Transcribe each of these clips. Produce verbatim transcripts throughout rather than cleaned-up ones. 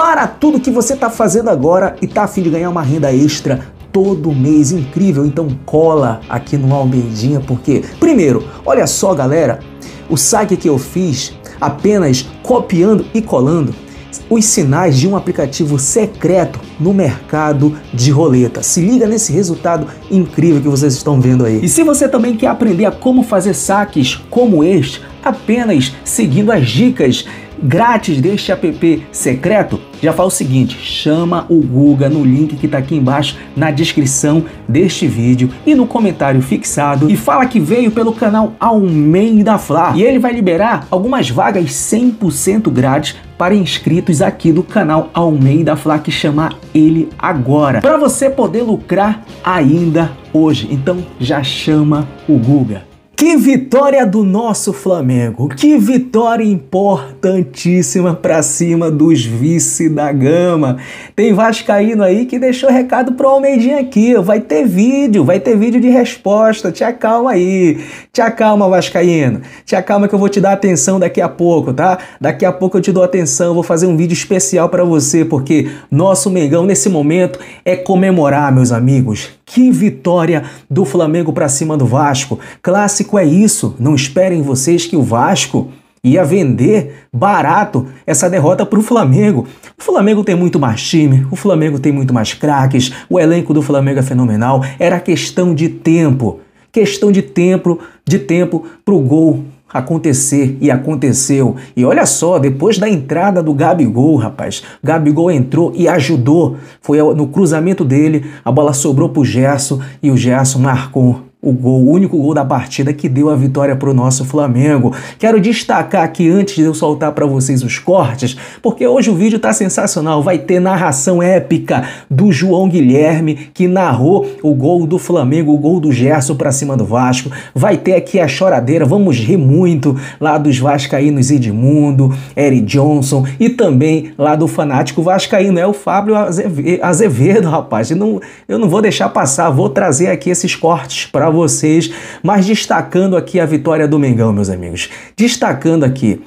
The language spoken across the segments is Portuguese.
Para tudo que você está fazendo agora e tá a fim de ganhar uma renda extra todo mês, incrível, então cola aqui no Almeidinha, porque, primeiro, olha só galera, o saque que eu fiz apenas copiando e colando os sinais de um aplicativo secreto no mercado de roleta. Se liga nesse resultado incrível que vocês estão vendo aí. E se você também quer aprender a como fazer saques como este, apenas seguindo as dicas grátis deste app secreto, já fala o seguinte, chama o Guga no link que está aqui embaixo na descrição deste vídeo e no comentário fixado e fala que veio pelo canal Almeida Fla e ele vai liberar algumas vagas cem por cento grátis para inscritos aqui do canal Almeida Fla, que chamar ele agora, para você poder lucrar ainda hoje. Então já chama o Guga. Que vitória do nosso Flamengo, que vitória importantíssima para cima dos vice da Gama. Tem vascaíno aí que deixou recado pro Almeidinha aqui, vai ter vídeo, vai ter vídeo de resposta, te acalma aí, te acalma vascaíno, te acalma que eu vou te dar atenção daqui a pouco, tá? Daqui a pouco eu te dou atenção, vou fazer um vídeo especial para você, porque nosso Mengão nesse momento é comemorar, meus amigos. Que vitória do Flamengo para cima do Vasco. Clássico é isso. Não esperem vocês que o Vasco ia vender barato essa derrota para o Flamengo. O Flamengo tem muito mais time, o Flamengo tem muito mais craques, o elenco do Flamengo é fenomenal. Era questão de tempo. Questão de tempo, de tempo para o gol acontecer, e aconteceu. E olha só, depois da entrada do Gabigol, rapaz, o Gabigol entrou e ajudou, foi no cruzamento dele, a bola sobrou pro Gerson e o Gerson marcou o gol, o único gol da partida que deu a vitória para o nosso Flamengo. Quero destacar aqui, antes de eu soltar para vocês os cortes, porque hoje o vídeo tá sensacional, vai ter narração épica do João Guilherme, que narrou o gol do Flamengo, o gol do Gerson para cima do Vasco, vai ter aqui a choradeira, vamos rir muito lá dos vascaínos Edmundo, Eric Johnson e também lá do fanático vascaíno, é o Fábio Azevedo, rapaz, eu não, eu não vou deixar passar, vou trazer aqui esses cortes para vocês, mas destacando aqui a vitória do Mengão, meus amigos. Destacando aqui,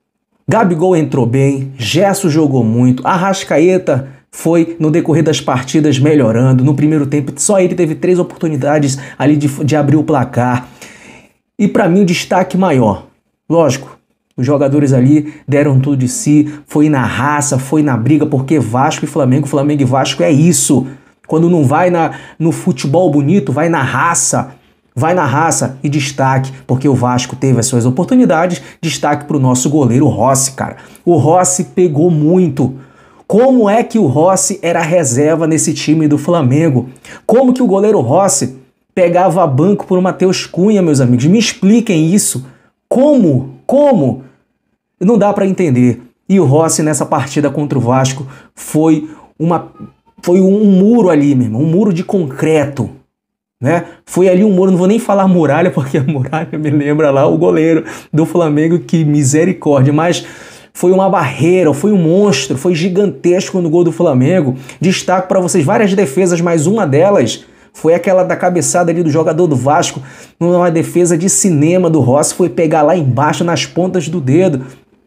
Gabigol entrou bem, Gerson jogou muito, Arrascaeta foi no decorrer das partidas melhorando. No primeiro tempo, só ele teve três oportunidades ali de, de abrir o placar. E para mim o destaque maior, lógico, os jogadores ali deram tudo de si, foi na raça, foi na briga, porque Vasco e Flamengo, Flamengo e Vasco é isso. Quando não vai na, no futebol bonito, vai na raça. Vai na raça e destaque, porque o Vasco teve as suas oportunidades. Destaque para o nosso goleiro Rossi, cara. O Rossi pegou muito. Como é que o Rossi era reserva nesse time do Flamengo? Como que o goleiro Rossi pegava banco por Matheus Cunha, meus amigos? Me expliquem isso. Como? Como? Não dá para entender. E o Rossi nessa partida contra o Vasco foi uma... Foi um muro ali, meu irmão, um muro de concreto, né? Foi ali um muro, não vou nem falar muralha, porque a muralha me lembra lá o goleiro do Flamengo, que misericórdia, mas foi uma barreira, foi um monstro, foi gigantesco no gol do Flamengo. Destaco para vocês várias defesas, mas uma delas foi aquela da cabeçada ali do jogador do Vasco, numa defesa de cinema do Rossi, foi pegar lá embaixo nas pontas do dedo.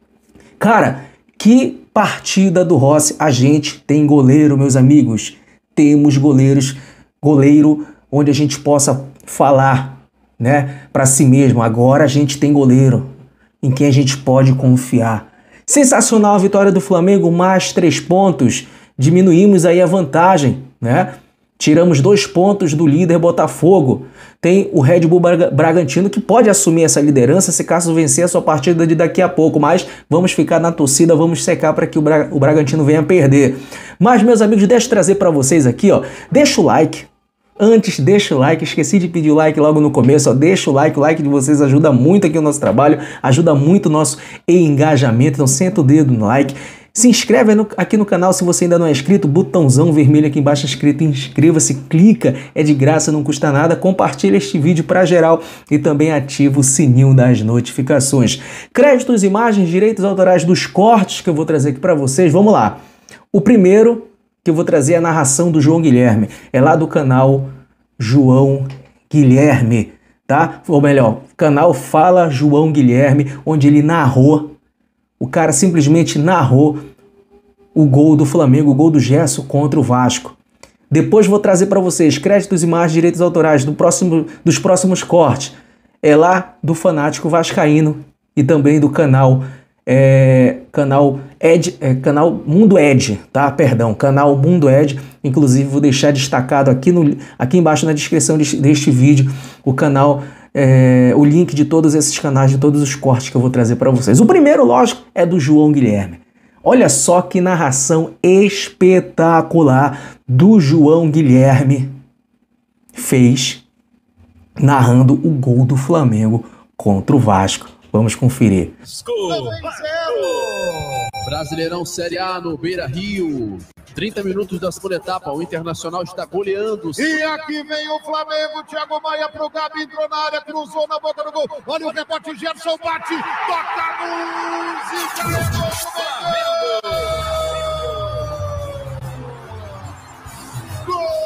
Cara, que partida do Rossi. A gente tem goleiro, meus amigos. Temos goleiros, goleiro onde a gente possa falar, né, para si mesmo. Agora a gente tem goleiro em quem a gente pode confiar. Sensacional a vitória do Flamengo, mais três pontos. Diminuímos aí a vantagem, né? Tiramos dois pontos do líder Botafogo. Tem o Red Bull Bragantino que pode assumir essa liderança se caso vencer a sua partida de daqui a pouco. Mas vamos ficar na torcida, vamos secar para que o, Bra o Bragantino venha perder. Mas, meus amigos, deixa eu trazer para vocês aqui, ó. Deixa o like. Antes, deixa o like. Esqueci de pedir o like logo no começo, ó. Deixa o like. O like de vocês ajuda muito aqui o nosso trabalho, ajuda muito o nosso engajamento. Então, senta o dedo no like. Se inscreve aqui no canal se você ainda não é inscrito, botãozão vermelho aqui embaixo escrito inscreva-se, clica, é de graça, não custa nada, compartilha este vídeo para geral e também ativa o sininho das notificações. Créditos, imagens, direitos autorais dos cortes que eu vou trazer aqui para vocês, vamos lá. O primeiro que eu vou trazer é a narração do João Guilherme, é lá do canal João Guilherme, tá? Ou melhor, canal Fala João Guilherme, onde ele narrou. O cara simplesmente narrou o gol do Flamengo, o gol do Gerson contra o Vasco. Depois vou trazer para vocês créditos e mais direitos autorais do próximo, dos próximos cortes. É lá do Fanático Vascaíno e também do canal é, canal Ed, é, canal Mundo Ed, tá? Perdão, canal Mundo Ed. Inclusive vou deixar destacado aqui, no, aqui embaixo na descrição deste, deste vídeo o canal, é, o link de todos esses canais, de todos os cortes que eu vou trazer para vocês. O primeiro, lógico, é do João Guilherme. Olha só que narração espetacular do João Guilherme fez narrando o gol do Flamengo contra o Vasco. Vamos conferir. Brasileirão Série A no Beira-Rio. trinta minutos da segunda etapa, o Internacional está goleando. E aqui vem o Flamengo, Thiago Maia pro Gabi, entrou na área, cruzou na boca do gol. Olha o rebote, Gerson bate, toca a música, é gol do Flamengo! Gol!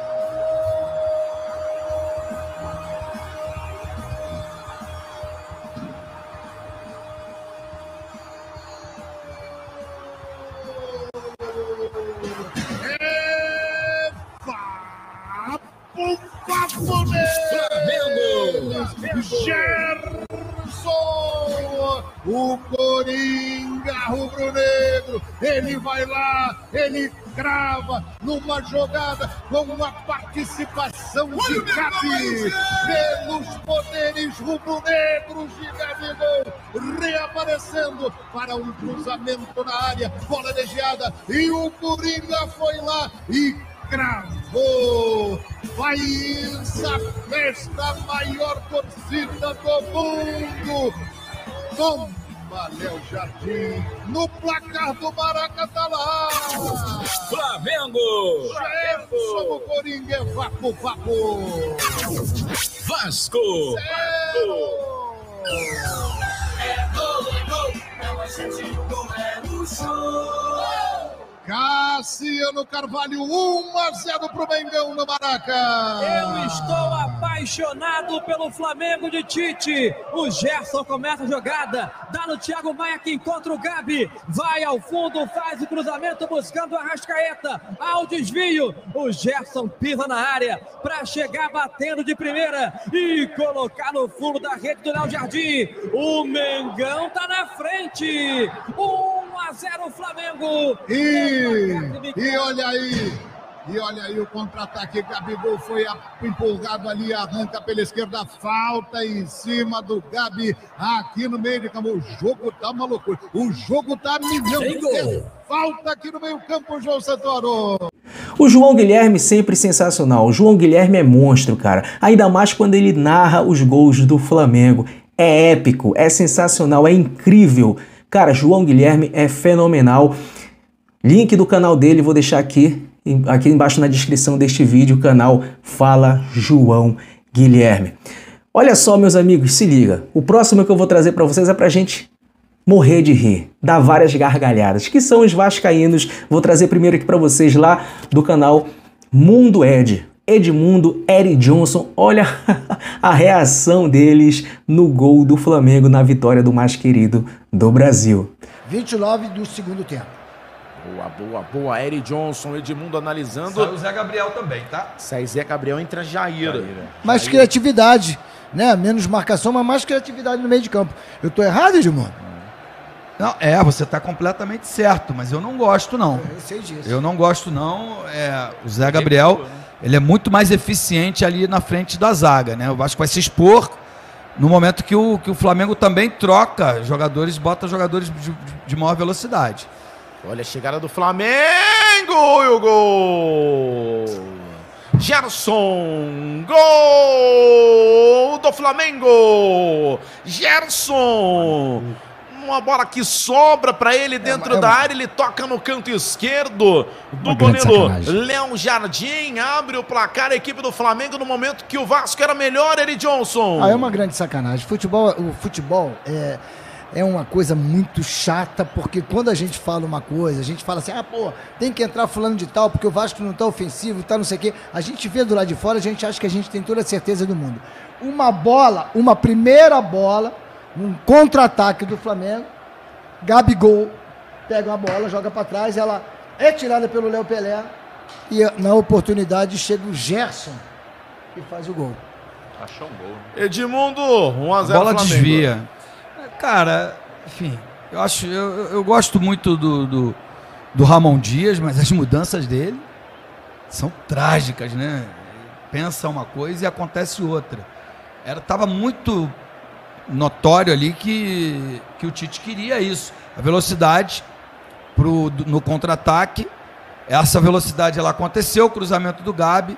Flamengo! Gerson! O Coringa rubro-negro, ele vai lá, ele crava numa jogada com uma participação de Gabi pelos poderes rubro-negros de Gabigol, reaparecendo para um cruzamento na área, bola desviada e o Coringa foi lá e gravou. Faz a festa, maior torcida do mundo. Toma, Léo Jardim, no placar do Maracanã lá. Flamengo! Gerson, o Coringa é vapo, vapo. Vasco! Zero. É gol, é gol, não é sete, gol é no show. Cassiano Carvalho, um a zero pro Mengão no Maraca. Eu estou apaixonado pelo Flamengo de Tite. O Gerson começa a jogada, dá no Thiago Maia que encontra o Gabi, vai ao fundo, faz o cruzamento buscando a Arrascaeta, ao desvio, o Gerson pisa na área para chegar batendo de primeira e colocar no fundo da rede do Léo Jardim. O Mengão tá na frente, um a zero Flamengo. E, e olha aí, e olha aí o contra-ataque, Gabigol foi empurrado ali, arranca pela esquerda, falta em cima do Gabi, aqui no meio de campo, o jogo tá uma loucura, o jogo tá milhão, falta aqui no meio campo, João Santoro. O João Guilherme sempre sensacional, o João Guilherme é monstro, cara, ainda mais quando ele narra os gols do Flamengo, é épico, é sensacional, é incrível. Cara, João Guilherme é fenomenal. Link do canal dele vou deixar aqui, aqui embaixo na descrição deste vídeo, o canal Fala João Guilherme. Olha só, meus amigos, se liga. O próximo que eu vou trazer para vocês é pra gente morrer de rir, dar várias gargalhadas, que são os vascaínos. Vou trazer primeiro aqui para vocês lá do canal Mundo Ed. Edmundo, Eric Johnson, olha a reação deles no gol do Flamengo na vitória do mais querido do Brasil. vinte e nove do segundo tempo. Boa, boa, boa. Eric Johnson, Edmundo analisando. Sai o Zé Gabriel também, tá? Sai Zé Gabriel, entra Jair. Mais Jair. criatividade, né? Menos marcação, mas mais criatividade no meio de campo. Eu tô errado, Edmundo? Não, é, você tá completamente certo, mas eu não gosto, não. Eu sei disso. Eu não gosto, não. É, o Zé Gabriel, ele é muito mais eficiente ali na frente da zaga, né? O Vasco vai se expor no momento que o, que o Flamengo também troca jogadores, bota jogadores de, de maior velocidade. Olha a chegada do Flamengo e o gol! Gerson! Gol do Flamengo! Gerson! Uma bola que sobra para ele dentro é uma, é da área, ele toca no canto esquerdo do goleiro Léo Jardim, abre o placar, a equipe do Flamengo no momento que o Vasco era melhor, Eric Johnson. Ah, é uma grande sacanagem. Futebol, o futebol é, é uma coisa muito chata, porque quando a gente fala uma coisa, a gente fala assim, ah, pô, tem que entrar fulano de tal, porque o Vasco não tá ofensivo, tá não sei o quê. A gente vê do lado de fora, a gente acha que a gente tem toda a certeza do mundo. Uma bola, uma primeira bola, um contra-ataque do Flamengo, Gabigol pega uma bola, joga para trás, ela é tirada pelo Léo Pelé e na oportunidade chega o Gerson e faz o gol. Achou um gol. Edmundo, um a zero A bola Flamengo. desvia. Cara, enfim, eu acho, eu, eu gosto muito do, do, do Ramon Dias, mas as mudanças dele são trágicas, né? Pensa uma coisa e acontece outra. Era, tava muito notório ali que, que o Tite queria isso. A velocidade pro, no contra-ataque. Essa velocidade ela aconteceu, o cruzamento do Gabi.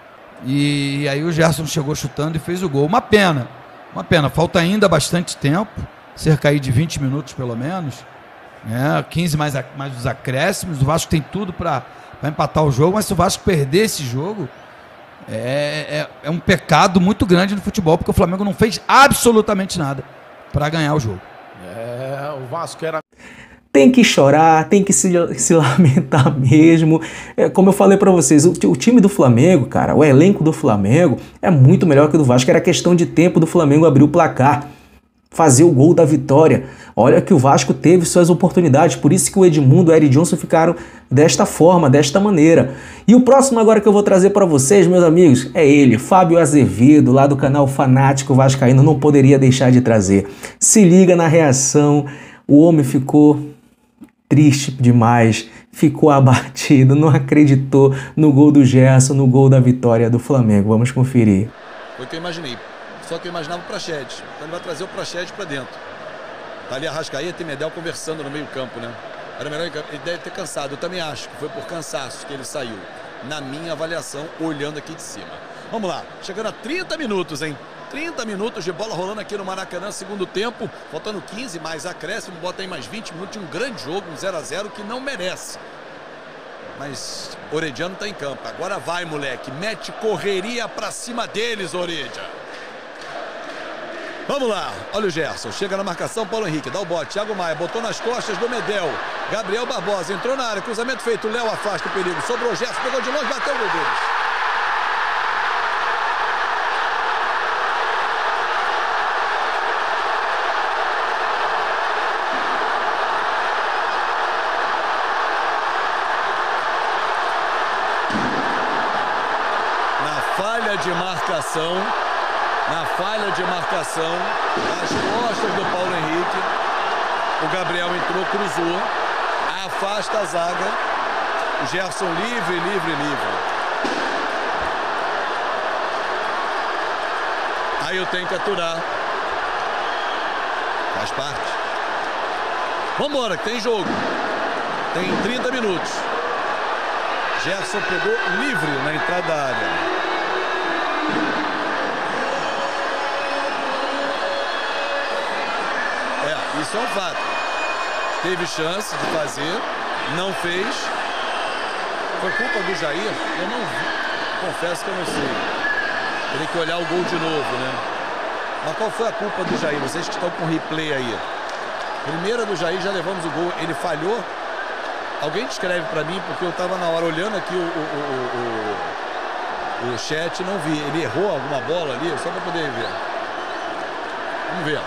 E aí o Gerson chegou chutando e fez o gol. Uma pena, uma pena. Falta ainda bastante tempo, cerca aí de vinte minutos pelo menos, né? quinze mais, a, mais os acréscimos. O Vasco tem tudo para empatar o jogo, mas se o Vasco perder esse jogo, é, é, é um pecado muito grande no futebol, porque o Flamengo não fez absolutamente nada para ganhar o jogo. É, o Vasco era... Tem que chorar, tem que se, se lamentar mesmo. É, como eu falei pra vocês, o, o time do Flamengo, cara, o elenco do Flamengo é muito melhor que o do Vasco. Era questão de tempo do Flamengo abrir o placar, fazer o gol da vitória. Olha que o Vasco teve suas oportunidades, por isso que o Edmundo e o Eric Johnson ficaram desta forma, desta maneira. E o próximo agora que eu vou trazer para vocês, meus amigos, é ele, Fábio Azevedo, lá do canal Fanático Vascaíno, não poderia deixar de trazer. Se liga na reação, o homem ficou triste demais, ficou abatido, não acreditou no gol do Gerson, no gol da vitória do Flamengo. Vamos conferir. Foi o que eu imaginei. Só que eu imaginava o Praxedes. Então ele vai trazer o Praxedes para dentro. Tá ali a Arrascaeta e Medel conversando no meio campo, né? Era melhor, ele deve ter cansado. Eu também acho que foi por cansaço que ele saiu. Na minha avaliação, olhando aqui de cima. Vamos lá, chegando a trinta minutos, hein? trinta minutos de bola rolando aqui no Maracanã, segundo tempo. Faltando quinze, mais acréscimo, bota aí mais vinte minutos de um grande jogo, um zero a zero que não merece. Mas Orediano tá em campo. Agora vai, moleque. Mete correria pra cima deles, Oredia. Vamos lá. Olha o Gerson. Chega na marcação, Paulo Henrique. Dá o bote. Thiago Maia botou nas costas do Medel. Gabriel Barbosa entrou na área. Cruzamento feito. Léo afasta o perigo. Sobrou o Gerson. Pegou de longe, bateu o gol deles. De marcação, na falha de marcação, as costas do Paulo Henrique, o Gabriel entrou, cruzou, afasta a zaga, o Gerson livre, livre, livre. Aí eu tenho que aturar, faz parte. Vambora, que tem jogo, tem trinta minutos. Gerson pegou livre na entrada da área. Isso é um fato. Teve chance de fazer, não fez. Foi culpa do Jair? Eu não vi. Confesso que eu não sei. Teria que olhar o gol de novo, né? Mas qual foi a culpa do Jair? Vocês que estão com replay aí. Primeira do Jair, já levamos o gol. Ele falhou. Alguém descreve pra mim, porque eu estava na hora olhando aqui o, o, o, o, o chat e não vi. Ele errou alguma bola ali, só para poder ver. Vamos ver.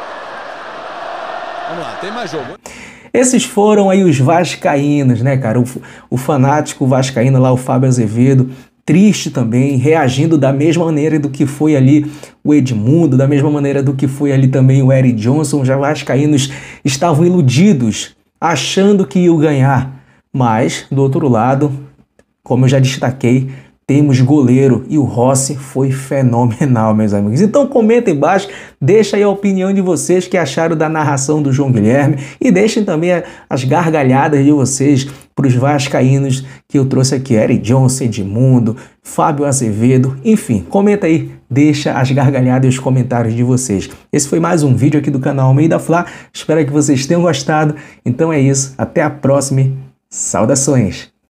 Vamos lá, tem mais jogo. Esses foram aí os vascaínos, né, cara? O, o fanático vascaíno lá, o Fábio Azevedo, triste também, reagindo da mesma maneira do que foi ali o Edmundo, da mesma maneira do que foi ali também o Eric Johnson. Já vascaínos estavam iludidos, achando que iam ganhar. Mas, do outro lado, como eu já destaquei, temos goleiro e o Rossi foi fenomenal, meus amigos. Então comenta aí embaixo, deixa aí a opinião de vocês que acharam da narração do João Guilherme e deixem também as gargalhadas de vocês para os vascaínos que eu trouxe aqui, Eric Johnson, Edmundo, Fábio Azevedo, enfim, comenta aí, deixa as gargalhadas e os comentários de vocês. Esse foi mais um vídeo aqui do canal Almeida Fla, espero que vocês tenham gostado. Então é isso, até a próxima, saudações!